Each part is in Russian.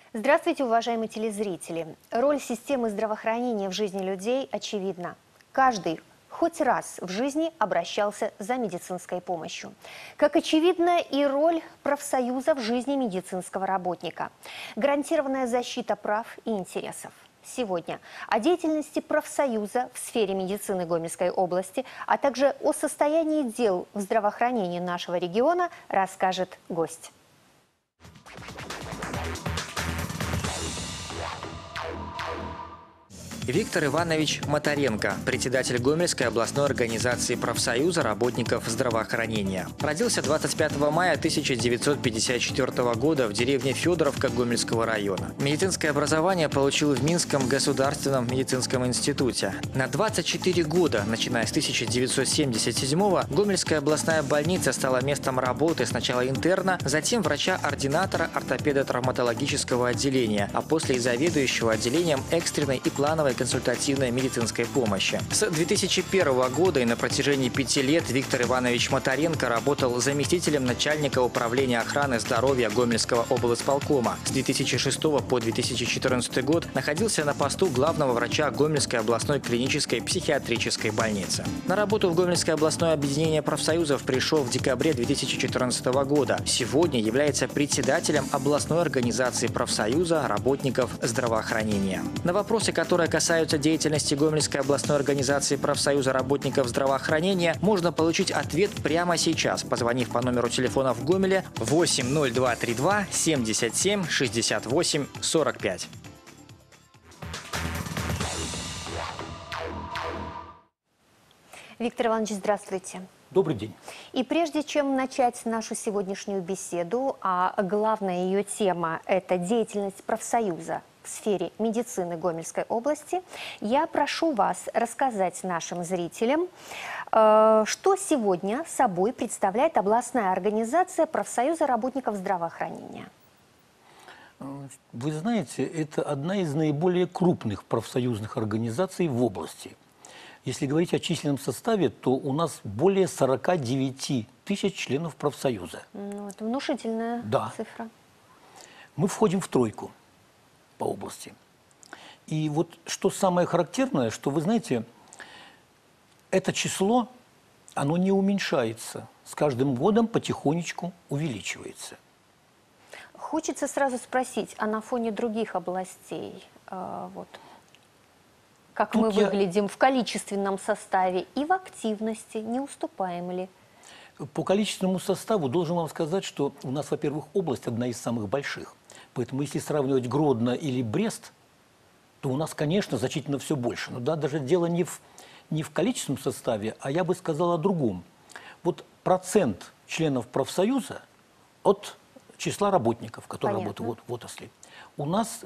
Здравствуйте, уважаемые телезрители! Роль системы здравоохранения в жизни людей очевидна. Каждый хоть раз в жизни обращался за медицинской помощью. Как очевидна и роль профсоюза в жизни медицинского работника. Гарантированная защита прав и интересов. Сегодня о деятельности профсоюза в сфере медицины Гомельской области, а также о состоянии дел в здравоохранении нашего региона расскажет гость. Виктор Иванович Моторенко, председатель Гомельской областной организации профсоюза работников здравоохранения. Родился 25 мая 1954 года в деревне Федоровка Гомельского района. Медицинское образование получил в Минском государственном медицинском институте. На 24 года, начиная с 1977-го, Гомельская областная больница стала местом работы сначала интерна, затем врача-ординатора ортопедо-травматологического отделения, а после и заведующего отделением экстренной и плановой консультативной медицинской помощи. С 2001 года и на протяжении 5 лет Виктор Иванович Моторенко работал заместителем начальника управления охраны здоровья Гомельского облсполкома. С 2006 по 2014 год находился на посту главного врача Гомельской областной клинической психиатрической больницы. На работу в Гомельское областное объединение профсоюзов пришел в декабре 2014 года. Сегодня является председателем областной организации профсоюза работников здравоохранения. На вопросы, которые касаются деятельности Гомельской областной организации профсоюза работников здравоохранения, можно получить ответ прямо сейчас, позвонив по номеру телефона в Гомеле 80232 77 68 45. Виктор Иванович, здравствуйте. Добрый день. И прежде чем начать нашу сегодняшнюю беседу, а главная ее тема – это деятельность профсоюза в сфере медицины Гомельской области, я прошу вас рассказать нашим зрителям, что сегодня собой представляет областная организация профсоюза работников здравоохранения. Вы знаете, это одна из наиболее крупных профсоюзных организаций в области. Если говорить о численном составе, то у нас более 49 тысяч членов профсоюза. Ну, это внушительная цифра. Мы входим в тройку по области. И вот что самое характерное, что, вы знаете, это число, оно не уменьшается. С каждым годом потихонечку увеличивается. Хочется сразу спросить, а на фоне других областей, как мы выглядим в количественном составе и в активности, не уступаем ли? По количественному составу должен вам сказать, что у нас, во-первых, область одна из самых больших. Поэтому если сравнивать Гродно или Брест, то у нас, конечно, значительно все больше. Но да, даже дело не в количественном составе, а я бы сказал о другом. Вот процент членов профсоюза от числа работников, которые работают в отрасли. У нас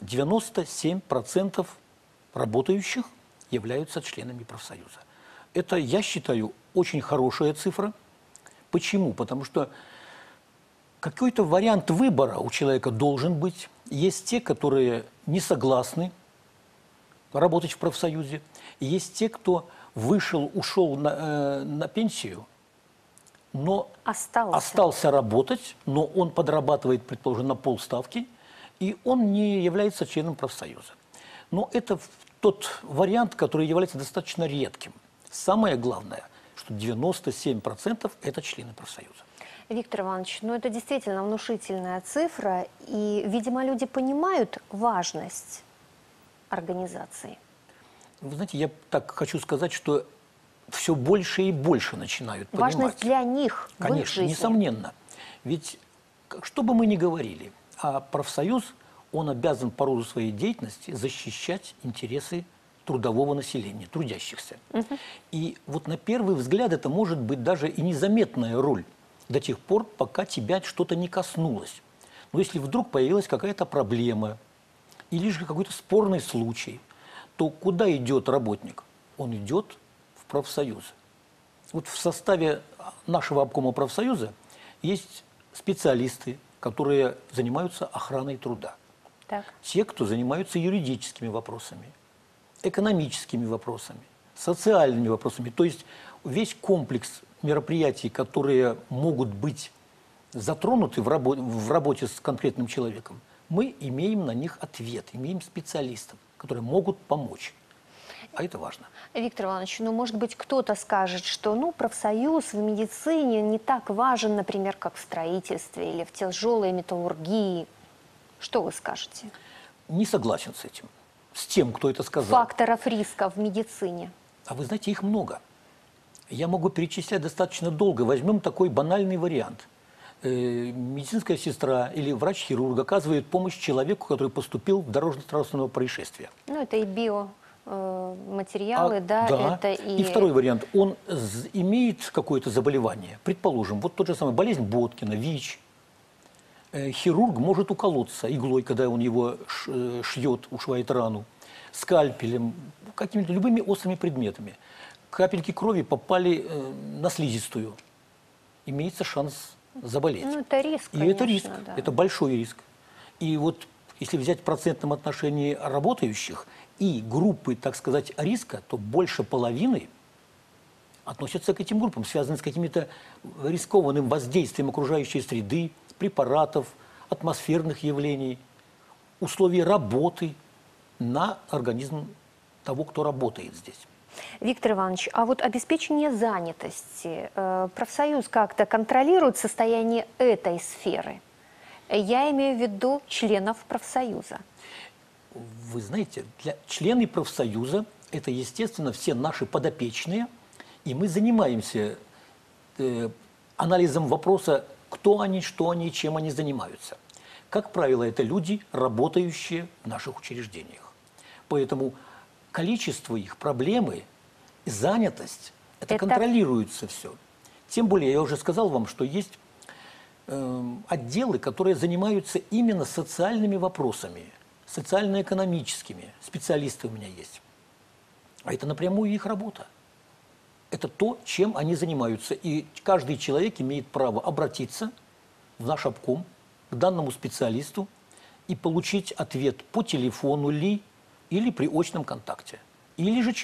97% работающих являются членами профсоюза. Это, я считаю, очень хорошая цифра. Почему? Потому что какой-то вариант выбора у человека должен быть. Есть те, которые не согласны работать в профсоюзе. Есть те, кто ушел на пенсию, но остался работать, но он подрабатывает, предположим, на полставки, и он не является членом профсоюза. Но это тот вариант, который является достаточно редким. Самое главное, что 97% это члены профсоюза. Виктор Иванович, ну это действительно внушительная цифра, и, видимо, люди понимают важность организации. Вы знаете, я так хочу сказать, что все больше и больше начинают понимать. Важность для них, конечно, в их жизни. Несомненно. Ведь, что бы мы ни говорили, а профсоюз, он обязан по роду своей деятельности защищать интересы трудового населения, трудящихся. И вот на первый взгляд это может быть даже и незаметная роль до тех пор, пока тебя что-то не коснулось. Но если вдруг появилась какая-то проблема или же какой-то спорный случай, то куда идет работник? Он идет в профсоюз. Вот в составе нашего обкома профсоюза есть специалисты, которые занимаются охраной труда. Те, кто занимаются юридическими вопросами, экономическими вопросами, социальными вопросами. То есть весь комплекс мероприятий, которые могут быть затронуты в работе с конкретным человеком, мы имеем на них ответ, имеем специалистов, которые могут помочь. А это важно. Виктор Иванович, ну, может быть, кто-то скажет, что, ну, профсоюз в медицине не так важен, например, как в строительстве или в тяжелой металлургии. Что вы скажете? Не согласен с этим, с тем, кто это сказал. Факторов риска в медицине. А вы знаете, их много. Я могу перечислять достаточно долго. Возьмем такой банальный вариант. Медицинская сестра или врач-хирург оказывает помощь человеку, который поступил в дорожно-транспортное происшествие. Ну, это и биоматериалы, да, это и... И второй вариант. Он имеет какое-то заболевание. Предположим, вот тот же самый болезнь Боткина, ВИЧ. Хирург может уколоться иглой, когда он его шьет, ушивает рану, скальпелем, какими-то любыми острыми предметами. Капельки крови попали на слизистую. Имеется шанс заболеть. Ну, это риск, И конечно, это риск, да. это большой риск. И вот если взять в процентном отношении работающих и группы, так сказать, риска, то больше половины относятся к этим группам, связанным с какими-то рискованным воздействием окружающей среды, препаратов, атмосферных явлений, условий работы на организм того, кто работает здесь. Виктор Иванович, а вот обеспечение занятости, профсоюз как-то контролирует состояние этой сферы? Я имею в виду членов профсоюза. Вы знаете, члены профсоюза – это, естественно, все наши подопечные, и мы занимаемся анализом вопроса, кто они, что они, чем они занимаются. Как правило, это люди, работающие в наших учреждениях. Поэтому количество их, проблемы, занятость, это контролируется все. Тем более, я уже сказал вам, что есть отделы, которые занимаются именно социальными вопросами, социально-экономическими. Специалисты у меня есть. А это напрямую их работа. Это то, чем они занимаются. И каждый человек имеет право обратиться в наш обком к данному специалисту и получить ответ по телефону или при очном контакте. Или же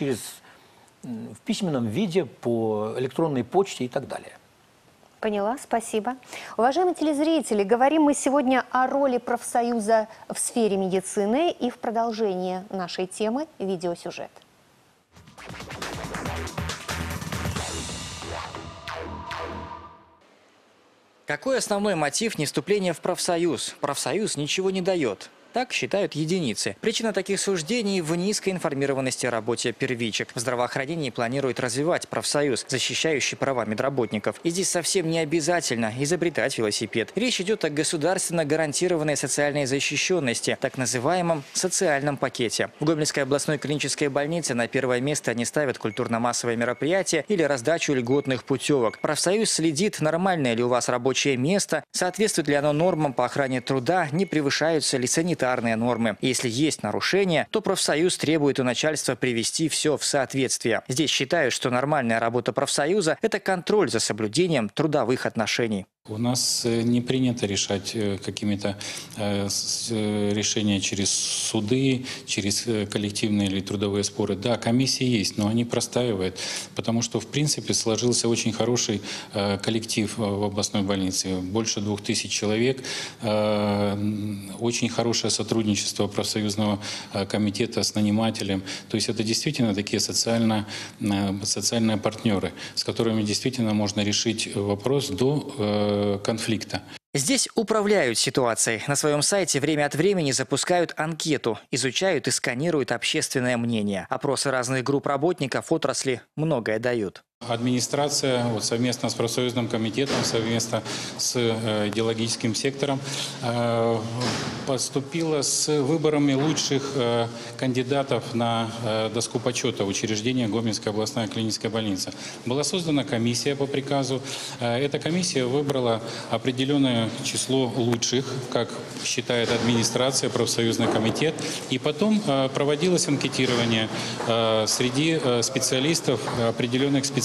в письменном виде, по электронной почте и так далее. Поняла, спасибо. Уважаемые телезрители, говорим мы сегодня о роли профсоюза в сфере медицины, и в продолжение нашей темы видеосюжет. Какой основной мотив невступления в профсоюз? Профсоюз ничего не дает. Так считают единицы. Причина таких суждений в низкой информированности о работе первичек. В здравоохранении планируют развивать профсоюз, защищающий права медработников. И здесь совсем не обязательно изобретать велосипед. Речь идет о государственно гарантированной социальной защищенности, так называемом социальном пакете. В Гомельской областной клинической больнице на первое место они ставят культурно-массовые мероприятия или раздачу льготных путевок. Профсоюз следит, нормальное ли у вас рабочее место, соответствует ли оно нормам по охране труда, не превышаются ли санитарные нормы. Если есть нарушения, то профсоюз требует у начальства привести все в соответствие. Здесь считают, что нормальная работа профсоюза – это контроль за соблюдением трудовых отношений. У нас не принято решать какими-то решения через суды, через коллективные или трудовые споры. Да, комиссии есть, но они простаивают, потому что, в принципе, сложился очень хороший коллектив в областной больнице. Больше 2000 человек. Очень хорошее сотрудничество профсоюзного комитета с нанимателем. То есть это действительно такие социальные партнеры, с которыми действительно можно решить вопрос до конфликта. Здесь управляют ситуацией. На своем сайте время от времени запускают анкету, изучают и сканируют общественное мнение. Опросы разных групп работников отрасли многое дают. Администрация совместно с профсоюзным комитетом, совместно с идеологическим сектором поступила с выборами лучших кандидатов на доску почета учреждения Гомельская областная клиническая больница. Была создана комиссия по приказу. Эта комиссия выбрала определенное число лучших, как считает администрация, профсоюзный комитет. И потом проводилось анкетирование среди специалистов, определенных специалистов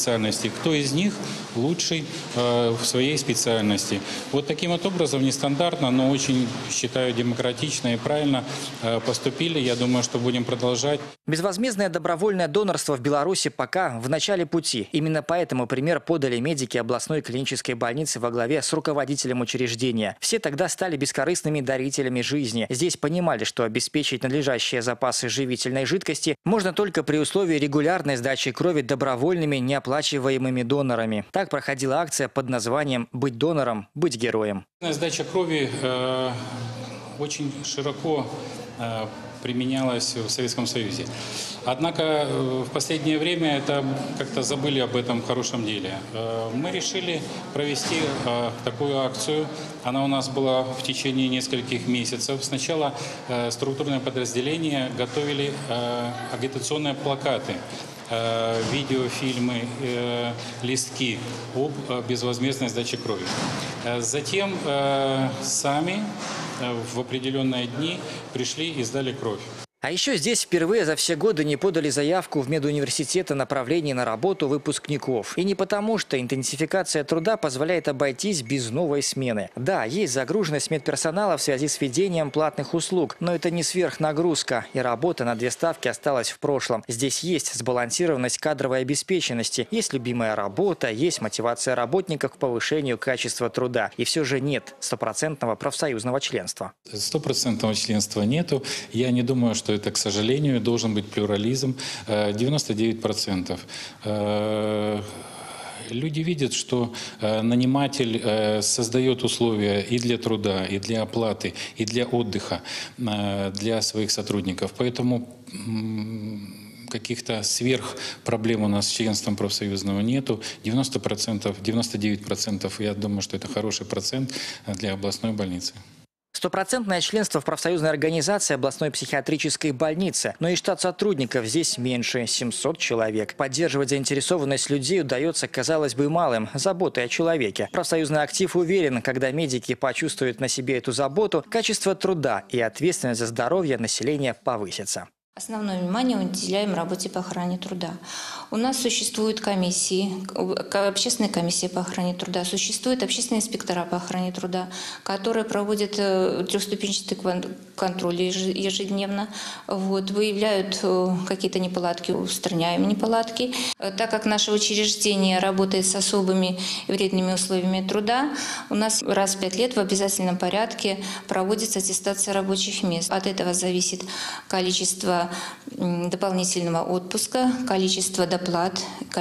специальностей, кто из них лучший в своей специальности. Вот таким вот образом нестандартно, но очень, считаю, демократично и правильно поступили. Я думаю, что будем продолжать. Безвозмездное добровольное донорство в Беларуси пока в начале пути. Именно поэтому пример подали медики областной клинической больницы во главе с руководителем учреждения. Все тогда стали бескорыстными дарителями жизни. Здесь понимали, что обеспечить надлежащие запасы живительной жидкости можно только при условии регулярной сдачи крови добровольными неоплачиваемыми донорами. Так проходила акция под названием «Быть донором, быть героем». Сдача крови очень широко применялась в Советском Союзе. Однако в последнее время это как-то забыли об этом хорошем деле. Мы решили провести такую акцию. Она у нас была в течение нескольких месяцев. Сначала структурные подразделения готовили агитационные плакаты, видеофильмы, листки об безвозмездной сдаче крови. Затем сами в определенные дни пришли и сдали кровь. А еще здесь впервые за все годы не подали заявку в медуниверситет о направлении на работу выпускников. И не потому, что интенсификация труда позволяет обойтись без новой смены. Да, есть загруженность медперсонала в связи с введением платных услуг, но это не сверхнагрузка, и работа на 2 ставки осталась в прошлом. Здесь есть сбалансированность кадровой обеспеченности, есть любимая работа, есть мотивация работников к повышению качества труда. И все же нет стопроцентного профсоюзного членства. Стопроцентного членства нету. Я не думаю, что это, к сожалению, должен быть плюрализм. 99%. Люди видят, что наниматель создает условия и для труда, и для оплаты, и для отдыха для своих сотрудников. Поэтому каких-то сверхпроблем у нас с членством профсоюзного нету. 90%, 99%, я думаю, что это хороший процент для областной больницы. Стопроцентное членство в профсоюзной организации областной психиатрической больницы. Но и штат сотрудников здесь меньше – 700 человек. Поддерживать заинтересованность людей удается, казалось бы, малым – заботой о человеке. Профсоюзный актив уверен, когда медики почувствуют на себе эту заботу, качество труда и ответственность за здоровье населения повысится. Основное внимание уделяем работе по охране труда. У нас существуют комиссии, общественная комиссия по охране труда, существуют общественные инспектора по охране труда, которые проводят трехступенчатый контроль ежедневно, выявляют какие-то неполадки, устраняем неполадки. Так как наше учреждение работает с особыми вредными условиями труда, у нас раз в 5 лет в обязательном порядке проводится аттестация рабочих мест. От этого зависит количество дополнительного отпуска, количество доплат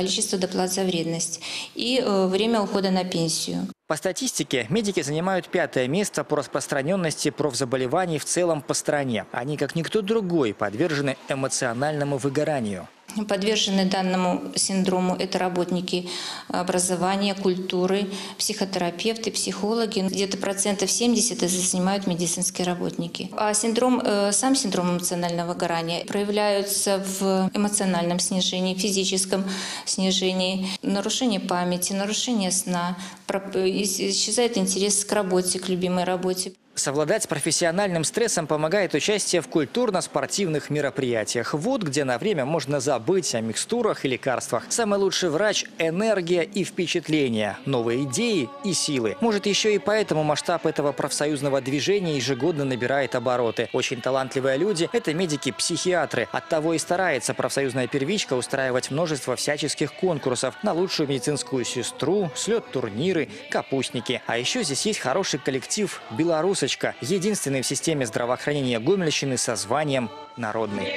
за вредность и время ухода на пенсию. По статистике, медики занимают 5-е место по распространенности профзаболеваний в целом по стране. Они, как никто другой, подвержены эмоциональному выгоранию. Подвержены данному синдрому это работники образования, культуры, психотерапевты, психологи. Где-то 70% это занимают медицинские работники. А сам синдром эмоционального выгорания проявляется в эмоциональном снижении, физическом снижении, нарушении памяти, нарушении сна, исчезает интерес к работе, к любимой работе. Совладать с профессиональным стрессом помогает участие в культурно-спортивных мероприятиях. Вот где на время можно забыть о микстурах и лекарствах. Самый лучший врач – энергия и впечатления, новые идеи и силы. Может, еще и поэтому масштаб этого профсоюзного движения ежегодно набирает обороты. Очень талантливые люди – это медики-психиатры. Оттого и старается профсоюзная первичка устраивать множество всяческих конкурсов на лучшую медицинскую сестру, слет-турниры, капустники. А еще здесь есть хороший коллектив «Беларусь». Единственный в системе здравоохранения Гомельщины со званием «Народный».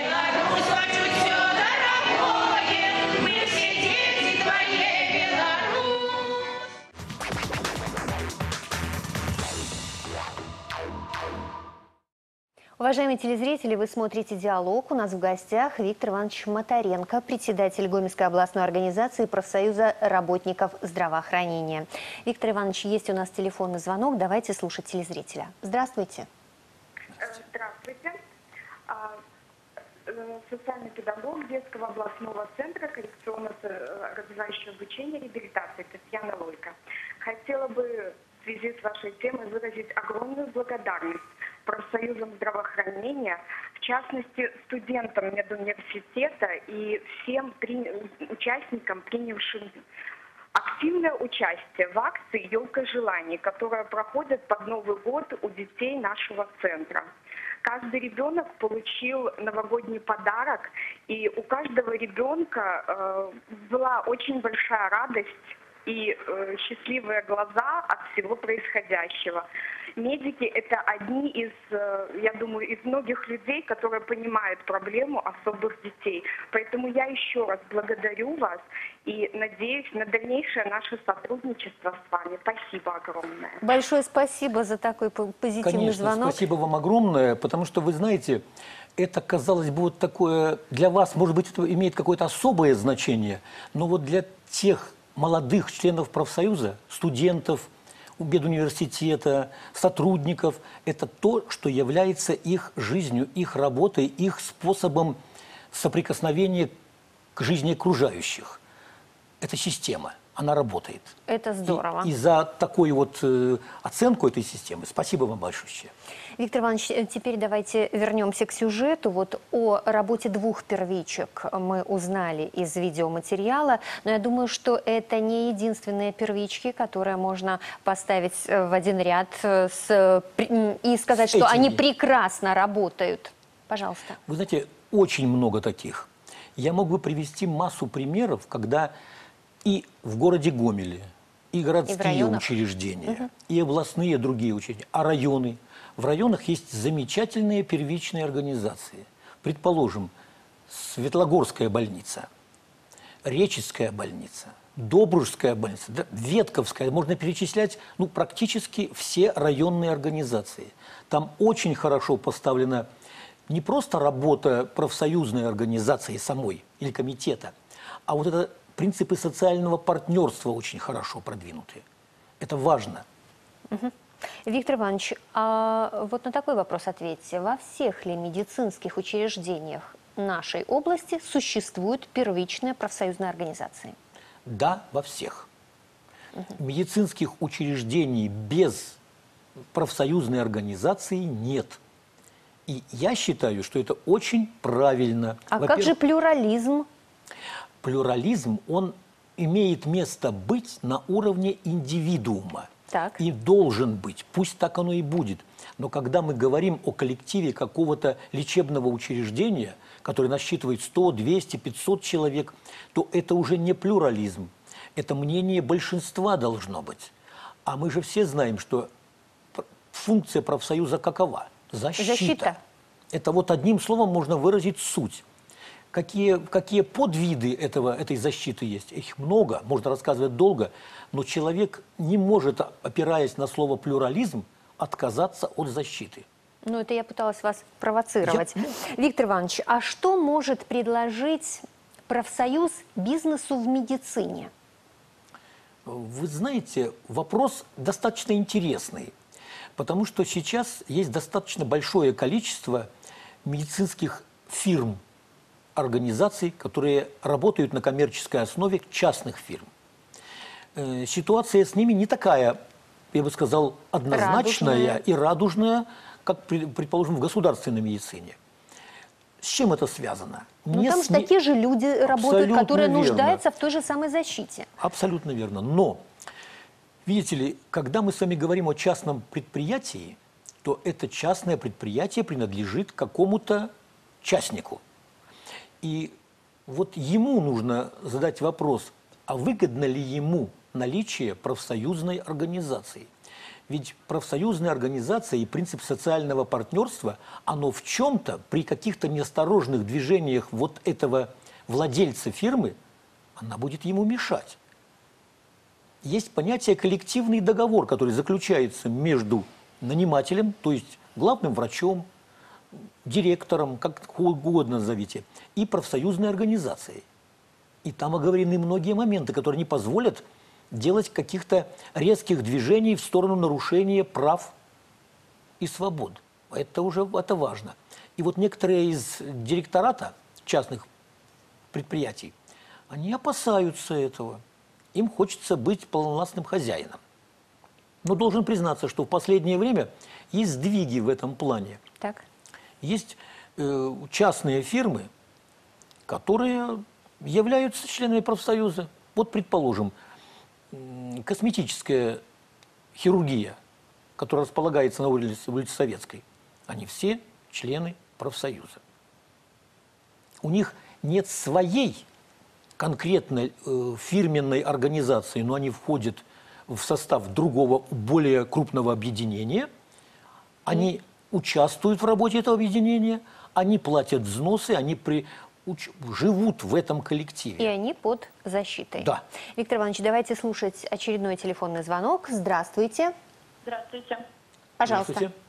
Уважаемые телезрители, вы смотрите «Диалог». У нас в гостях Виктор Иванович Моторенко, председатель Гомельской областной организации профсоюза работников здравоохранения. Виктор Иванович, есть у нас телефонный звонок. Давайте слушать телезрителя. Здравствуйте. Здравствуйте. Социальный педагог детского областного центра коррекционно-развивающего обучения и реабилитации Татьяна Лойко. Хотела бы в связи с вашей темой выразить огромную благодарность профсоюзам здравоохранения, в частности, студентам медуниверситета и всем участникам, принявшим активное участие в акции «Елка желаний», которая проходит под Новый год у детей нашего центра. Каждый ребенок получил новогодний подарок, и у каждого ребенка была очень большая радость и счастливые глаза от всего происходящего. Медики – это одни из, я думаю, из многих людей, которые понимают проблему особых детей. Поэтому я еще раз благодарю вас и надеюсь на дальнейшее наше сотрудничество с вами. Спасибо огромное. Большое спасибо за такой позитивный Конечно, звонок. спасибо вам огромное, потому что, вы знаете, это, казалось бы, вот такое, для вас, может быть, это имеет какое-то особое значение, но вот для тех молодых членов профсоюза, студентов, медуниверситета, сотрудников, это то, что является их жизнью, их работой, их способом соприкосновения к жизни окружающих. Это система, она работает. Это здорово. И за такую вот оценку этой системы спасибо вам большое. Виктор Иванович, теперь давайте вернемся к сюжету. Вот о работе двух первичек мы узнали из видеоматериала, но я думаю, что это не единственные первички, которые можно поставить в один ряд и сказать, что они прекрасно работают. Пожалуйста. Вы знаете, очень много таких. Я мог бы привести массу примеров, когда и в городе Гомеле, и городские учреждения, и областные другие учреждения, а районы. В районах есть замечательные первичные организации. Предположим, Светлогорская больница, Реческая больница, Добружская больница, Ветковская. Можно перечислять практически все районные организации. Там очень хорошо поставлена не просто работа профсоюзной организации самой или комитета, а вот это принципы социального партнерства очень хорошо продвинуты. Это важно. Виктор Иванович, а вот на такой вопрос ответьте. Во всех ли медицинских учреждениях нашей области существуют первичные профсоюзные организации? Да, во всех. Медицинских учреждений без профсоюзной организации нет. И я считаю, что это очень правильно. А как же плюрализм? Плюрализм, он имеет место быть на уровне индивидуума. Так. И должен быть, пусть так оно и будет. Но когда мы говорим о коллективе какого-то лечебного учреждения, которое насчитывает 100, 200, 500 человек, то это уже не плюрализм. Это мнение большинства должно быть. А мы же все знаем, что функция профсоюза какова? Защита. Это вот одним словом можно выразить суть. Какие подвиды этой защиты есть? Их много, можно рассказывать долго, но человек не может, опираясь на слово «плюрализм», отказаться от защиты. Ну, это я пыталась вас провоцировать. Виктор Иванович, а что может предложить профсоюз бизнесу в медицине? Вы знаете, вопрос достаточно интересный, потому что сейчас есть достаточно большое количество медицинских фирм, организаций, которые работают на коммерческой основе, частных фирм. Ситуация с ними не такая, я бы сказал, однозначная и радужная, как, предположим, в государственной медицине. С чем это связано? Там же такие же люди работают, которые нуждаются в той же самой защите. Абсолютно верно. Но, видите ли, когда мы с вами говорим о частном предприятии, то это частное предприятие принадлежит какому-то частнику. И вот ему нужно задать вопрос, а выгодно ли ему наличие профсоюзной организации? Ведь профсоюзная организация и принцип социального партнерства, оно в чем-то при каких-то неосторожных движениях вот этого владельца фирмы, она будет ему мешать. Есть понятие коллективный договор, который заключается между нанимателем, то есть главным врачом, директором, как угодно назовите, и профсоюзной организацией. И там оговорены многие моменты, которые не позволят делать каких-то резких движений в сторону нарушения прав и свобод. Это важно. И вот некоторые из директората частных предприятий, они опасаются этого. Им хочется быть полновластным хозяином. Но должен признаться, что в последнее время есть сдвиги в этом плане. Так. Есть частные фирмы, которые являются членами профсоюза. Вот, предположим, косметическая хирургия, которая располагается на улице Советской, они все члены профсоюза. У них нет своей конкретной фирменной организации, но они входят в состав другого, более крупного объединения, они участвуют в работе этого объединения, они платят взносы, они живут в этом коллективе. И они под защитой. Да. Виктор Иванович, давайте слушать очередной телефонный звонок. Здравствуйте. Здравствуйте. Пожалуйста. Здравствуйте.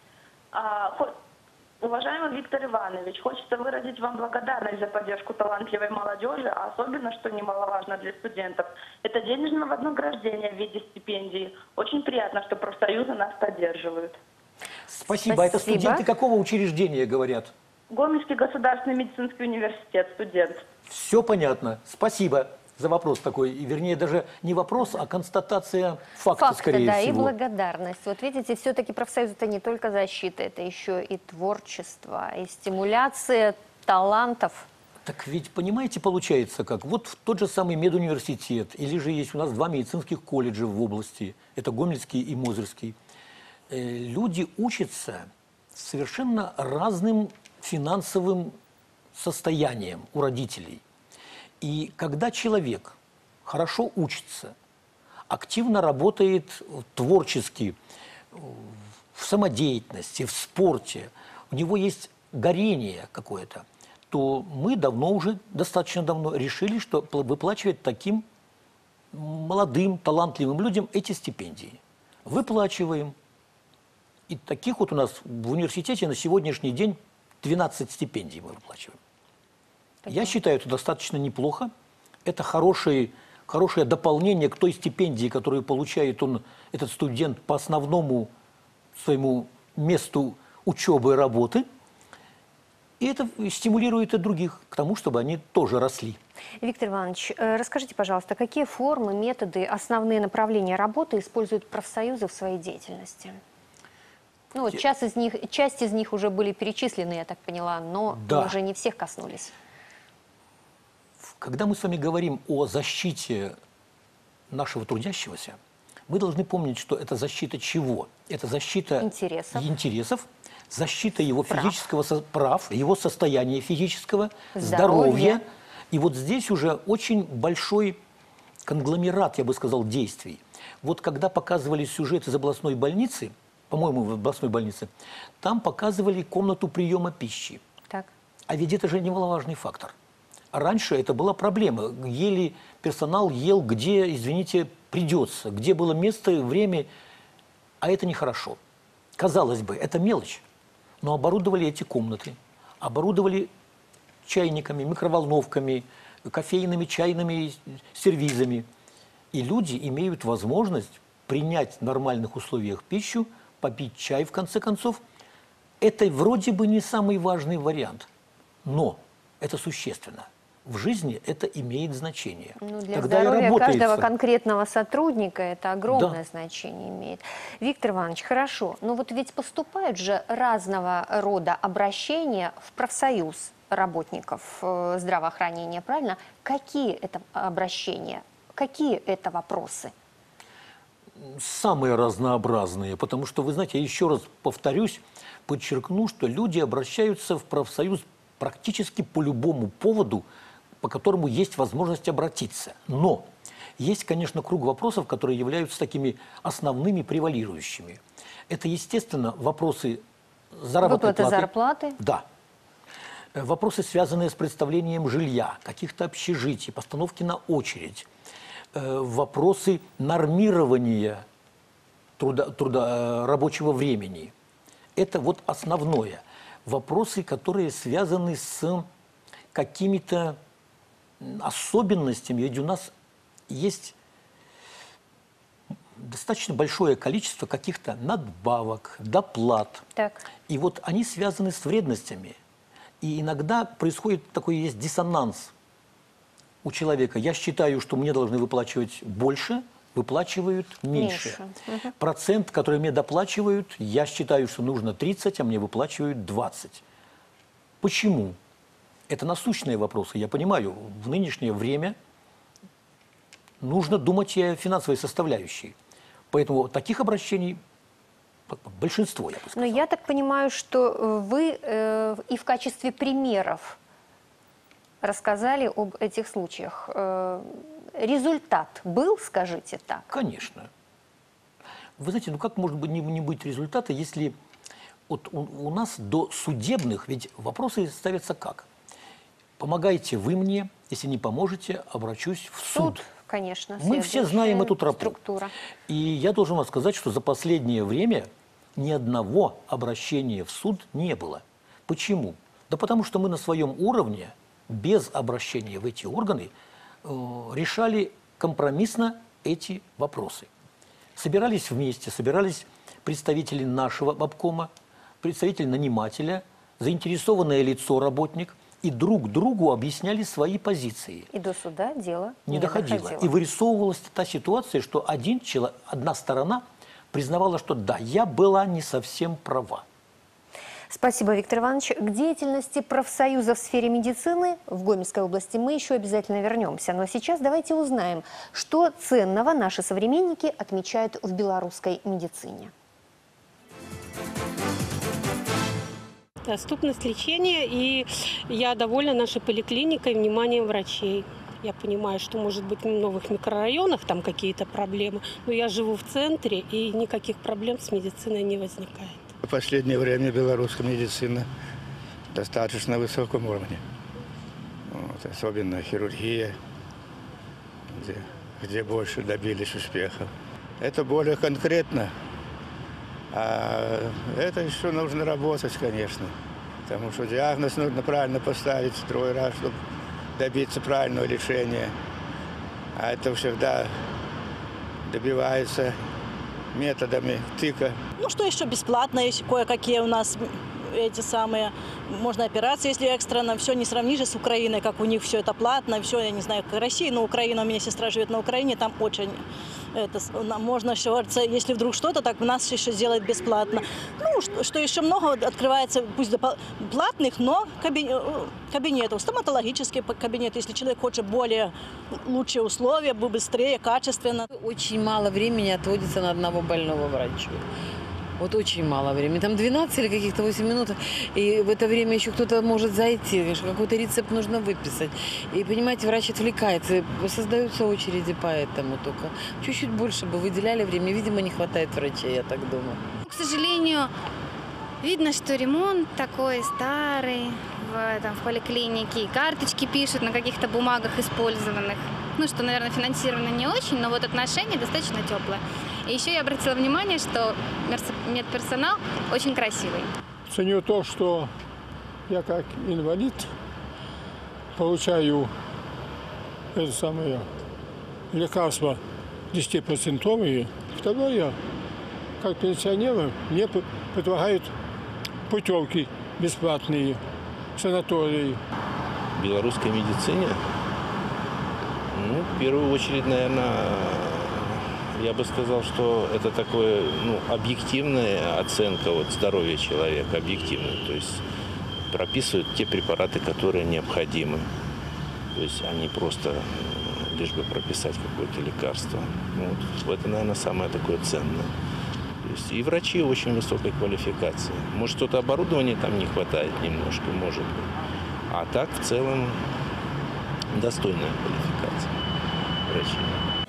Уважаемый Виктор Иванович, хочется выразить вам благодарность за поддержку талантливой молодежи, а особенно, что немаловажно для студентов, это денежное вознаграждение в виде стипендий. Очень приятно, что профсоюзы нас поддерживают. Спасибо. Это студенты какого учреждения говорят? Гомельский государственный медицинский университет, студент. Все понятно. Спасибо за вопрос такой. И, вернее, даже не вопрос, а констатация факта, скорее да, всего. и благодарность. Вот видите, все-таки профсоюз – это не только защита, это еще и творчество, и стимуляция талантов. Так ведь, понимаете, получается как? Вот в тот же самый медуниверситет, или же есть у нас два медицинских колледжа в области, это Гомельский и Мозырский. Люди учатся совершенно разным финансовым состоянием у родителей. И когда человек хорошо учится, активно работает творчески, в самодеятельности, в спорте, у него есть горение какое-то, то мы достаточно давно решили, что выплачивать таким молодым, талантливым людям эти стипендии. Выплачиваем. И таких вот у нас в университете на сегодняшний день 12 стипендий мы выплачиваем. Я считаю, это достаточно неплохо. Это хорошее дополнение к той стипендии, которую получает этот студент по основному своему месту учебы и работы. И это стимулирует и других к тому, чтобы они тоже росли. Виктор Иванович, расскажите, пожалуйста, какие формы, методы, основные направления работы используют профсоюзы в своей деятельности? Ну, вот часть из них уже были перечислены, я так поняла, но да, уже не всех коснулись. Когда мы с вами говорим о защите нашего трудящегося, мы должны помнить, что это защита чего? Это защита интересов, защита его физического прав, его состояния физического, здоровья. И вот здесь уже очень большой конгломерат, я бы сказал, действий. Вот когда показывали сюжет из областной больницы, по-моему, в областной больнице, там показывали комнату приема пищи. Так. А ведь это же немаловажный фактор. Раньше это была проблема. Персонал ел, где, извините, придется, где было место и время, а это нехорошо. Казалось бы, это мелочь, но оборудовали эти комнаты, оборудовали чайниками, микроволновками, кофейными, чайными сервизами. И люди имеют возможность принять в нормальных условиях пищу, попить чай, в конце концов. Это вроде бы не самый важный вариант, но это существенно. В жизни это имеет значение. Ну, для здоровья каждого конкретного сотрудника это огромное значение имеет. Виктор Иванович, хорошо, но вот ведь поступают же разного рода обращения в профсоюз работников здравоохранения, правильно? Какие это обращения? Какие это вопросы? Самые разнообразные, потому что, вы знаете, я еще раз повторюсь, подчеркну, что люди обращаются в профсоюз практически по любому поводу, по которому есть возможность обратиться. Но есть, конечно, круг вопросов, которые являются такими основными, превалирующими. Это, естественно, вопросы заработной платы. Выплаты зарплаты? Да. Вопросы, связанные с представлением жилья, каких-то общежитий, постановки на очередь. Вопросы нормирования рабочего времени. Это вот основное. Вопросы, которые связаны с какими-то особенностями. Ведь у нас есть достаточно большое количество каких-то надбавок, доплат. Так. И вот они связаны с вредностями. И иногда происходит такой есть диссонанс у человека. Я считаю, что мне должны выплачивать больше, выплачивают меньше. Угу. Процент, который мне доплачивают, я считаю, что нужно 30, а мне выплачивают 20. Почему? Это насущные вопросы. Я понимаю, в нынешнее время нужно думать и о финансовой составляющей. Поэтому таких обращений большинство, я бы сказал. Но я так понимаю, что вы и в качестве примеров рассказали об этих случаях. Результат был, скажите так? Конечно. Вы знаете, ну как может быть не быть результата, если вот у нас до судебных, ведь вопросы ставятся как? Помогайте вы мне, если не поможете, обращусь в суд. Конечно. Мы все знаем эту тропу. Структура. И я должен вам сказать, что за последнее время ни одного обращения в суд не было. Почему? Да потому что мы на своем уровне, без обращения в эти органы, решали компромиссно эти вопросы. Собирались вместе, собирались представители нашего обкома, представитель нанимателя, заинтересованное лицо, работник, и друг другу объясняли свои позиции. И до суда дело Не доходило. И вырисовывалась та ситуация, что одна сторона признавала, что да, я была не совсем права. Спасибо, Виктор Иванович. К деятельности профсоюза в сфере медицины в Гомельской области мы еще обязательно вернемся. Но сейчас давайте узнаем, что ценного наши современники отмечают в белорусской медицине. Доступность лечения, и я довольна нашей поликлиникой, вниманием врачей. Я понимаю, что, может быть, в новых микрорайонах там какие-то проблемы, но я живу в центре, и никаких проблем с медициной не возникает. В последнее время белорусская медицина достаточно высоком уровне. Вот, особенно хирургия, где больше добились успехов. Это более конкретно. А это еще нужно работать, конечно. Потому что диагноз нужно правильно поставить второй раз, чтобы добиться правильного лечения. А это всегда добивается методами тыка. Ну, что еще бесплатно, есть кое-какие у нас эти самые, можно операции, если экстренно, все не сравнишь с Украиной, как у них все это платно, все, я не знаю, как Россия, но Украина, у меня сестра живет на Украине, там очень, можно еще, если вдруг что-то, так у нас еще сделать бесплатно. Ну, что еще много открывается, пусть платных, но кабинетов, стоматологический кабинет, если человек хочет более, лучшие условия, быстрее, качественно. Очень мало времени отводится на одного больного врача. Вот очень мало времени. Там 12 или каких-то 8 минут. И в это время еще кто-то может зайти. Какой-то рецепт нужно выписать. И, понимаете, врач отвлекается. Создаются очереди поэтому только. Чуть-чуть больше бы выделяли время. Видимо, не хватает врачей, я так думаю. К сожалению, видно, что ремонт такой старый в поликлинике. И карточки пишут на каких-то бумагах использованных. Ну, что, наверное, финансировано не очень, но вот отношения достаточно теплые. И еще я обратила внимание, что медперсонал очень красивый. Ценю то, что я как инвалид получаю это самое лекарства 10%. Второе, как пенсионеры, мне предлагают путевки бесплатные в санатории. В белорусской медицине, ну, в первую очередь, наверное, я бы сказал, что это такое, объективная оценка здоровья человека, объективная. То есть прописывают те препараты, которые необходимы. То есть они просто лишь бы прописать какое-то лекарство. Вот это, наверное, самое такое ценное. То есть и врачи очень высокой квалификации. Может, что-то оборудования там не хватает немножко, может быть. А так, в целом, достойная квалификация врачей.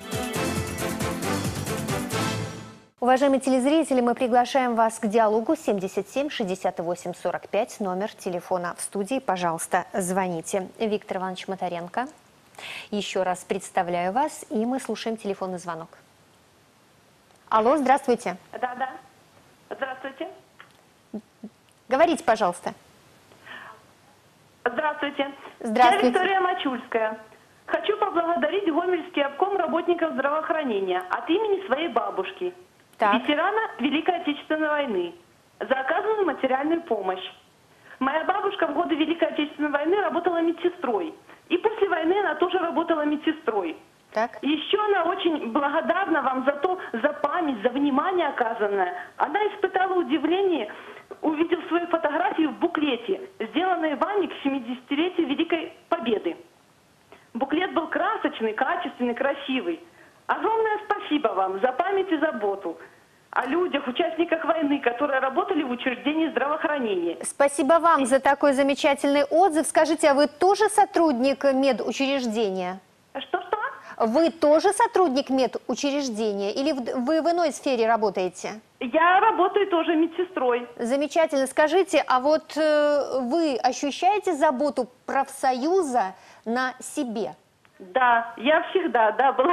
Уважаемые телезрители, мы приглашаем вас к диалогу 77 68 45, номер телефона в студии. Пожалуйста, звоните. Виктор Иванович Моторенко. Еще раз представляю вас, и мы слушаем телефонный звонок. Алло, здравствуйте. Да. Здравствуйте. Говорите, пожалуйста. Здравствуйте. Здравствуйте. Я Виктория Мачульская. Хочу поблагодарить Гомельский обком работников здравоохранения от имени своей бабушки, ветерана Великой Отечественной войны, за оказанную материальную помощь. Моя бабушка в годы Великой Отечественной войны работала медсестрой. И после войны она тоже работала медсестрой. Так. Еще она очень благодарна вам за память, за внимание оказанное. Она испытала удивление увидел свою фотографию в буклете, сделанной вами к 70-летию Великой Победы. Буклет был красочный, качественный, красивый. Огромное спасибо вам за память и заботу о людях, участниках войны, которые работали в учреждении здравоохранения. Спасибо вам за такой замечательный отзыв. Скажите, а вы тоже сотрудник медучреждения? Что-что? Вы тоже сотрудник медучреждения или вы в иной сфере работаете? Я работаю тоже медсестрой. Замечательно. Скажите, а вот вы ощущаете заботу профсоюза на себе? Да, я всегда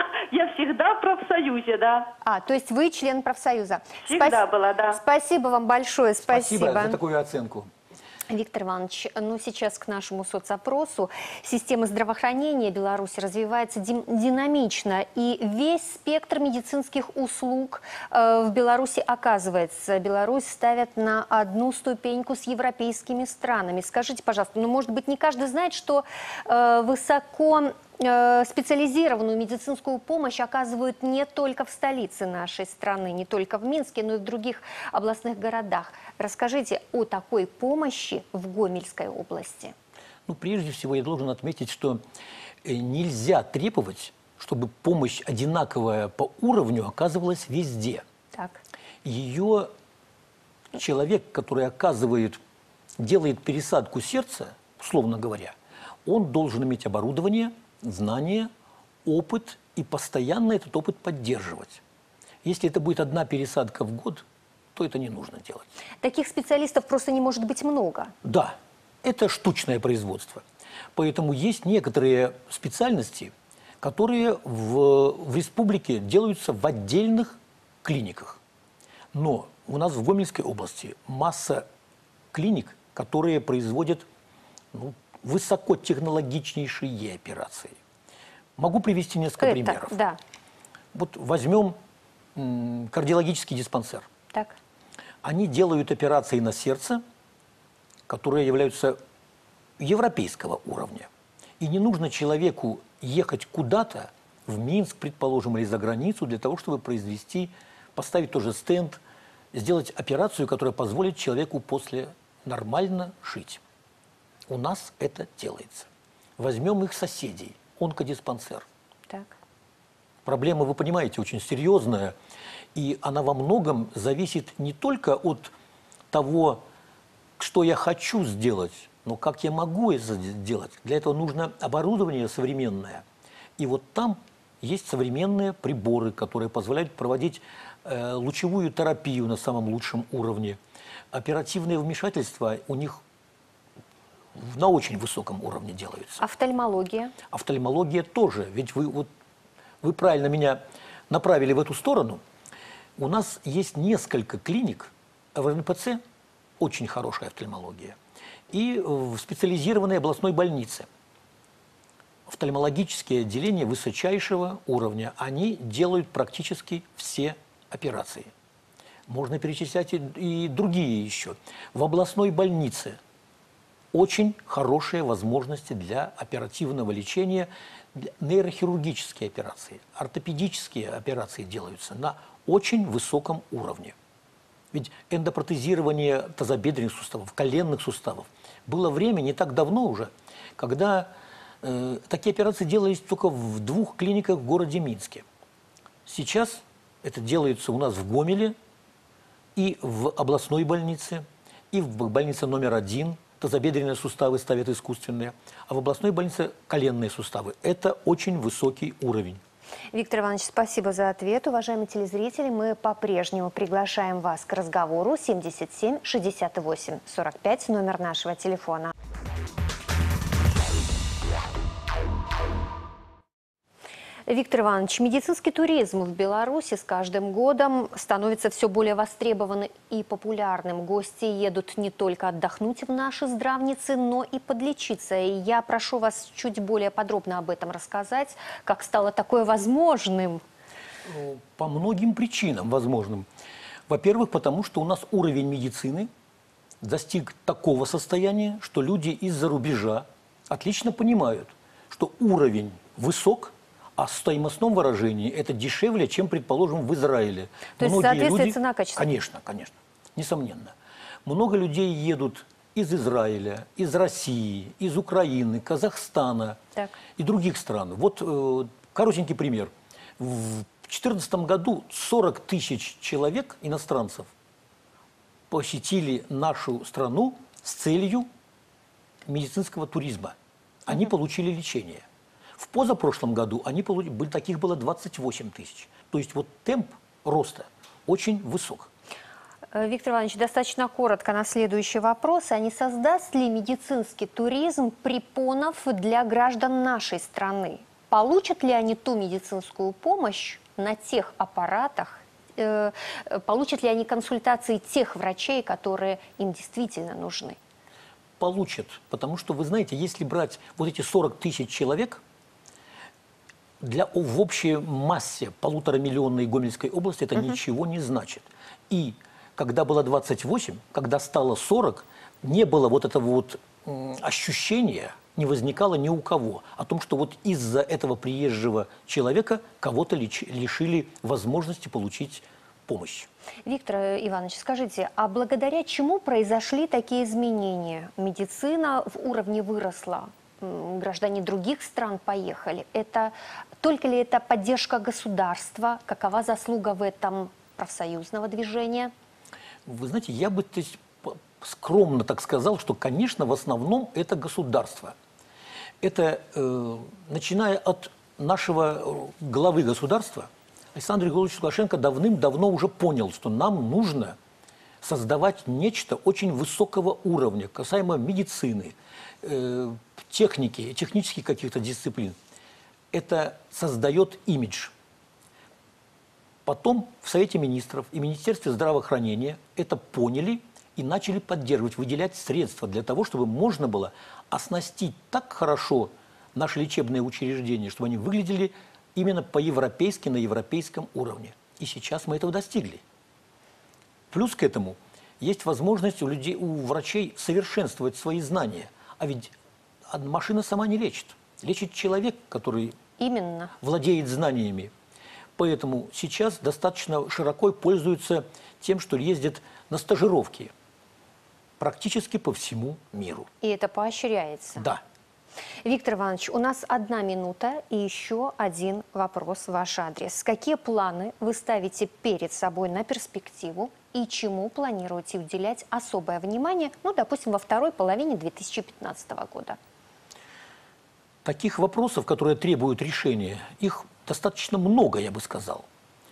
в профсоюзе, да. То есть вы член профсоюза? Всегда была, да. Спасибо вам большое, спасибо. Спасибо за такую оценку. Виктор Иванович, ну сейчас к нашему соцопросу. Система здравоохранения Беларуси развивается динамично, и весь спектр медицинских услуг в Беларуси оказывается. Беларусь ставят на одну ступеньку с европейскими странами. Скажите, пожалуйста, ну может быть не каждый знает, что высоко специализированную медицинскую помощь оказывают не только в столице нашей страны, не только в Минске, но и в других областных городах. Расскажите о такой помощи в Гомельской области. Ну, прежде всего, я должен отметить, что нельзя требовать, чтобы помощь одинаковая по уровню оказывалась везде. Так. Ее человек, который делает пересадку сердца, условно говоря, он должен иметь оборудование, знания, опыт и постоянно этот опыт поддерживать. Если это будет одна пересадка в год, то это не нужно делать. Таких специалистов просто не может быть много. Да, это штучное производство. Поэтому есть некоторые специальности, которые в республике делаются в отдельных клиниках. Но у нас в Гомельской области масса клиник, которые производят высокотехнологичнейшие операции. Могу привести несколько примеров. Да. Вот возьмем кардиологический диспансер. Так. Они делают операции на сердце, которые являются европейского уровня. И не нужно человеку ехать куда-то, в Минск, предположим, или за границу, для того, чтобы поставить тоже стенд, сделать операцию, которая позволит человеку после нормально жить. У нас это делается. Возьмем их соседей, онкодиспансер. Так. Проблема, вы понимаете, очень серьезная, и она во многом зависит не только от того, что я хочу сделать, но как я могу это сделать. Для этого нужно оборудование современное. И вот там есть современные приборы, которые позволяют проводить лучевую терапию на самом лучшем уровне. Оперативные вмешательства у них на очень высоком уровне делаются. Офтальмология? Офтальмология тоже. Ведь вы правильно меня направили в эту сторону. У нас есть несколько клиник, в РНПЦ очень хорошая офтальмология, и в специализированной областной больнице. Офтальмологические отделения высочайшего уровня, они делают практически все операции. Можно перечислять и другие еще. В областной больнице очень хорошие возможности для оперативного лечения, нейрохирургические операции, ортопедические операции делаются на очень высоком уровне. Ведь эндопротезирование тазобедренных суставов, коленных суставов было время не так давно уже, когда такие операции делались только в 2 клиниках в городе Минске. Сейчас это делается у нас в Гомеле и в областной больнице, и в больнице номер 1. Тазобедренные суставы ставят искусственные, а в областной больнице коленные суставы. Это очень высокий уровень. Виктор Иванович, спасибо за ответ. Уважаемые телезрители, мы по-прежнему приглашаем вас к разговору. 77 68 45, номер нашего телефона. Виктор Иванович, медицинский туризм в Беларуси с каждым годом становится все более востребованным и популярным. Гости едут не только отдохнуть в наши здравницы, но и подлечиться. И я прошу вас чуть более подробно об этом рассказать, как стало такое возможным. По многим причинам возможным. Во-первых, потому что у нас уровень медицины достиг такого состояния, что люди из-за рубежа отлично понимают, что уровень высок, а в стоимостном выражении это дешевле, чем, предположим, в Израиле. То есть, соответствие цена-качество? Конечно, конечно, несомненно. Много людей едут из Израиля, из России, из Украины, Казахстана Так. и других стран. Вот коротенький пример. В 2014 году 40 тысяч человек, иностранцев, посетили нашу страну с целью медицинского туризма. Они получили лечение. В позапрошлом году таких было 28 тысяч. То есть вот темп роста очень высок. Виктор Иванович, достаточно коротко на следующий вопрос. А не создаст ли медицинский туризм препонов для граждан нашей страны? Получат ли они ту медицинскую помощь на тех аппаратах? Получат ли они консультации тех врачей, которые им действительно нужны? Получат, потому что, вы знаете, если брать вот эти 40 тысяч человек, в общей массе 1,5-миллионной Гомельской области это ничего не значит. И когда было 28, когда стало 40, не было вот этого вот ощущения, не возникало ни у кого о том, что вот из-за этого приезжего человека кого-то лишили возможности получить помощь. Виктор Иванович, скажите, а благодаря чему произошли такие изменения? Медицина в уровне выросла, граждане других стран поехали. Только ли это поддержка государства? Какова заслуга в этом профсоюзного движения? Вы знаете, я бы скромно так сказал, что, конечно, в основном это государство. Это, начиная от нашего главы государства, Александр Григорьевич Лукашенко давным-давно уже понял, что нам нужно создавать нечто очень высокого уровня, касаемо медицины, техники, технических каких-то дисциплин. Это создает имидж. Потом в Совете министров и Министерстве здравоохранения это поняли и начали поддерживать, выделять средства для того, чтобы можно было оснастить так хорошо наши лечебные учреждения, чтобы они выглядели именно по-европейски, на европейском уровне. И сейчас мы этого достигли. Плюс к этому есть возможность у врачей совершенствовать свои знания. А ведь машина сама не лечит. Лечит человек, который владеет знаниями. Поэтому сейчас достаточно широко пользуются тем, что ездят на стажировки практически по всему миру. И это поощряется? Да. Виктор Иванович, у нас 1 минута и еще один вопрос в ваш адрес. Какие планы вы ставите перед собой на перспективу и чему планируете уделять особое внимание, допустим, во второй половине 2015 года? Таких вопросов, которые требуют решения, их достаточно много, я бы сказал.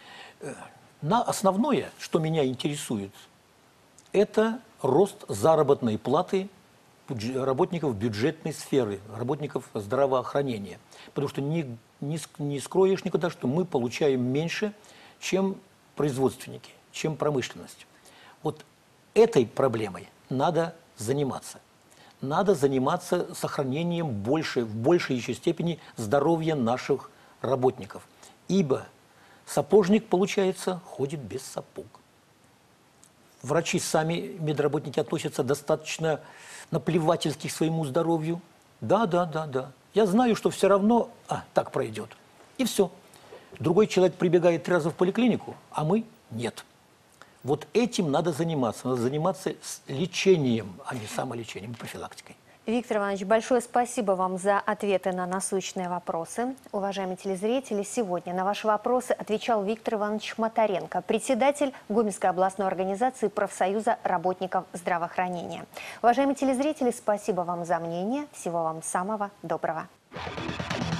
Основное, что меня интересует, это рост заработной платы работников бюджетной сферы, работников здравоохранения. Потому что не скроешь никуда, что мы получаем меньше, чем производственники, чем промышленность. Вот этой проблемой надо заниматься. Надо заниматься сохранением в большей еще степени здоровья наших работников. Ибо сапожник, получается, ходит без сапог. Врачи сами, медработники, относятся достаточно наплевательски к своему здоровью. Да. Я знаю, что все равно так пройдет. И все. Другой человек прибегает 3 раза в поликлинику, а мы нет. Вот этим надо заниматься. Надо заниматься лечением, а не самолечением, профилактикой. Виктор Иванович, большое спасибо вам за ответы на насущные вопросы. Уважаемые телезрители, сегодня на ваши вопросы отвечал Виктор Иванович Моторенко, председатель Гомельской областной организации профсоюза работников здравоохранения. Уважаемые телезрители, спасибо вам за мнение. Всего вам самого доброго.